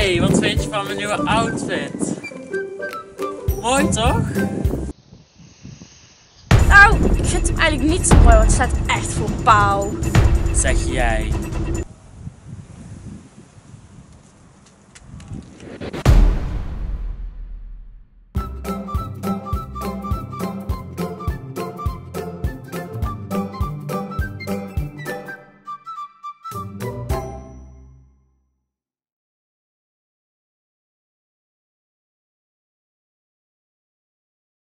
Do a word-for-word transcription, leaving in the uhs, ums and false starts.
Hey, wat vind je van mijn nieuwe outfit? Mooi toch? Nou, ik vind hem eigenlijk niet zo mooi, want het staat echt voor pauw. Zeg jij.